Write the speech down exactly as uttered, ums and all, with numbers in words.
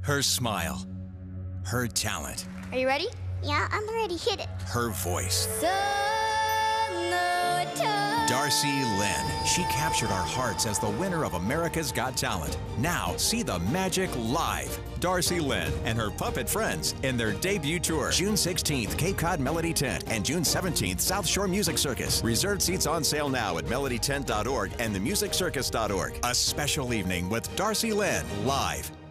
Her smile. Her talent. Are you ready? Yeah, I'm ready. Hit it. Her voice. Summertime. Darci Lynne. She captured our hearts as the winner of America's Got Talent. Now, see the magic live. Darci Lynne and her puppet friends in their debut tour. June sixteenth, Cape Cod Melody Tent, and June seventeenth, South Shore Music Circus. Reserved seats on sale now at melody tent dot org and the music circus dot org. A special evening with Darci Lynne live.